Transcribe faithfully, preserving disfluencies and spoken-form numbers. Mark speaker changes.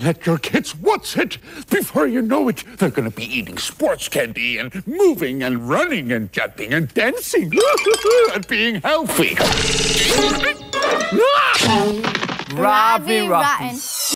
Speaker 1: let your kids watch it. Before you know it, they're going to be eating sports candy and moving and running and jumping and dancing and being healthy.
Speaker 2: Ravi Rotten.